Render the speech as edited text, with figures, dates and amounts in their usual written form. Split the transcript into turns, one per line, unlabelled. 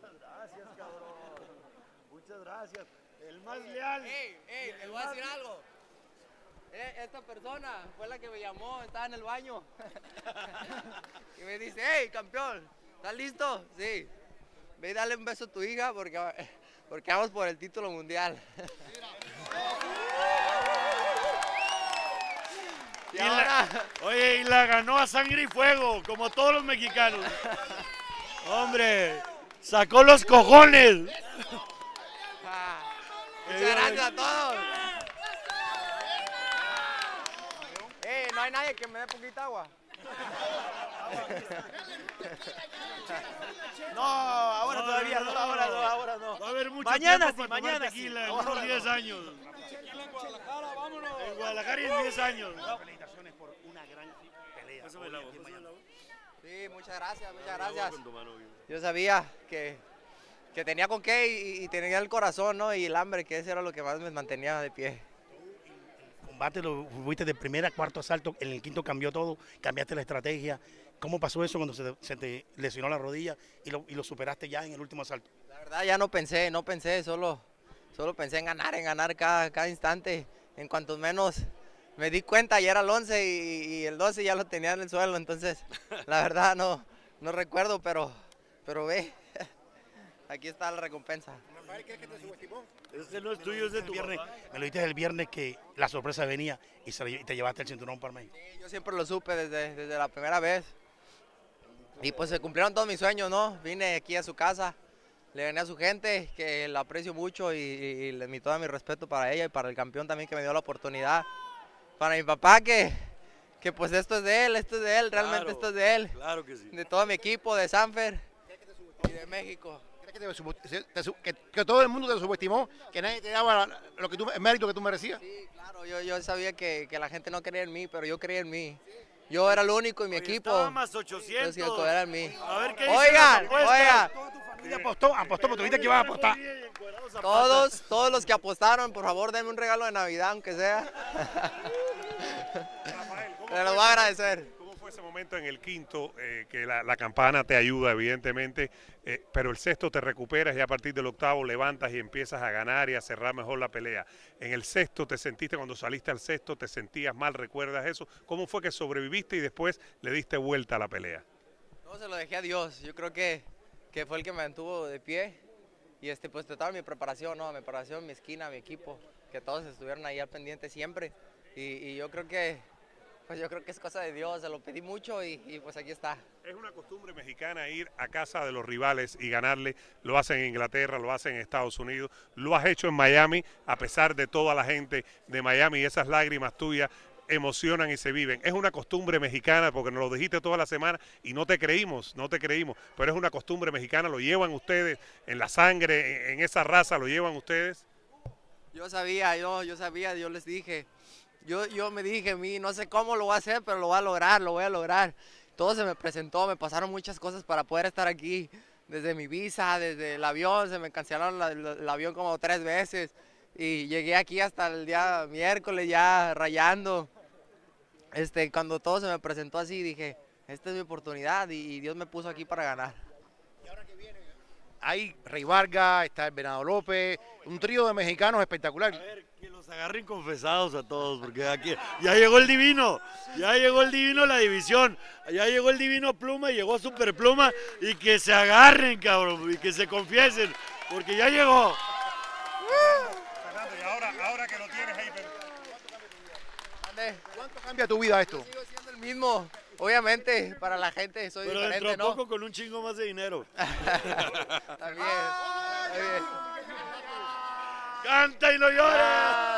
Muchas gracias, cabrón. Muchas gracias. El más leal.
Les voy a decir algo. Esta persona fue la que me llamó, estaba en el baño. Y me dice, hey, campeón, ¿estás listo? Sí. Ve y dale un beso a tu hija porque vamos por el título mundial.
Oye, y la ganó a sangre y fuego, como todos los mexicanos. Hombre, sacó los cojones.
Muchas gracias a todos. No hay nadie que me dé poquita agua.
No, ahora todavía no, ahora no. Va a haber mucho
mañana
tiempo
sí,
para
mañana
tomar tequila,
sí.
en unos 10 años. En Guadalajara y en 10 años.
Felicitaciones por una gran pelea.
Sí, muchas gracias, muchas gracias. Yo sabía que tenía con qué y tenía el corazón, ¿no? Y el hambre, que eso era lo que más me mantenía de pie.
El combate lo fuiste de primera a cuarto asalto, en el quinto cambió todo, cambiaste la estrategia. ¿Cómo pasó eso cuando se te lesionó la rodilla y lo superaste ya en el último asalto?
La verdad ya no pensé, solo pensé en ganar cada instante. En cuanto menos me di cuenta, ya era el 11 y el 12 ya lo tenía en el suelo, entonces la verdad no recuerdo, pero ve, aquí está la recompensa.
Rafael, ¿crees que te subestimó?
Este no es tuyo, es de tu
viernes,
papá.
me lo dijiste el viernes que la sorpresa venía y te llevaste el cinturón para México.
Sí, yo siempre lo supe desde la primera vez. Y pues se cumplieron todos mis sueños, ¿no? Vine aquí a su casa, le gané a su gente, que la aprecio mucho y le doy todo mi respeto para ella y para el campeón también que me dio la oportunidad. Para mi papá que pues esto es de él, realmente esto es de él.
Claro que sí.
De todo mi equipo, de Sanfer y de México.
¿Crees que todo el mundo te subestimó? ¿Que nadie te daba el mérito que tú merecías?
Sí, claro, yo sabía que la gente no creía en mí, pero yo creía en mí. Yo era el único en mi equipo.
Estaba más 800.
Yo sí, era en mí.
A ver qué dice
Oigan,
las apuestas.
Toda tu familia apostó, porque tú dijiste que ibas a apostar.
Todos los que apostaron, por favor, denme un regalo de Navidad, aunque sea. Te lo voy a agradecer.
¿Cómo fue ese momento en el quinto, que la campana te ayuda, evidentemente, pero el sexto te recuperas y a partir del octavo levantas y empiezas a ganar y a cerrar mejor la pelea? En el sexto te sentiste, cuando saliste al sexto, te sentías mal, ¿recuerdas eso? ¿Cómo fue que sobreviviste y después le diste vuelta a la pelea?
No, se lo dejé a Dios. Yo creo que fue el que me mantuvo de pie. Y pues total mi preparación, ¿no? Mi preparación, mi esquina, mi equipo, que todos estuvieron ahí al pendiente siempre. Y yo creo que es cosa de Dios, se lo pedí mucho y pues aquí está.
Es una costumbre mexicana ir a casa de los rivales y ganarle. Lo hacen en Inglaterra, lo hacen en Estados Unidos, lo has hecho en Miami, a pesar de toda la gente de Miami y esas lágrimas tuyas emocionan y se viven. Es una costumbre mexicana, porque nos lo dijiste toda la semana y no te creímos, pero es una costumbre mexicana, lo llevan ustedes en la sangre, en esa raza lo llevan ustedes.
Yo sabía, yo les dije. Yo me dije, no sé cómo lo voy a hacer, pero lo voy a lograr. Todo se me presentó, me pasaron muchas cosas para poder estar aquí. Desde mi visa, desde el avión, se me cancelaron el avión como 3 veces. Y llegué aquí hasta el día miércoles ya rayando. Cuando todo se me presentó así, dije, esta es mi oportunidad y Dios me puso aquí para ganar.
Y ahora que viene, hay Rey Vargas, está el Venado López, un trío de mexicanos espectacular.
A ver, que los agarren confesados a todos, porque aquí ya llegó el divino, la división, ya llegó el divino Pluma, llegó Super Pluma, y que se agarren, cabrón, y que se confiesen, porque ya llegó.
Fernando, y ahora que lo tienes ahí,
¿Cuánto cambia tu vida esto?
Sigo siendo el mismo, obviamente, para la gente soy
Pero
diferente,
dentro de
¿no?
poco con un chingo más de dinero.
Está bien.
¡Canta y lo llora!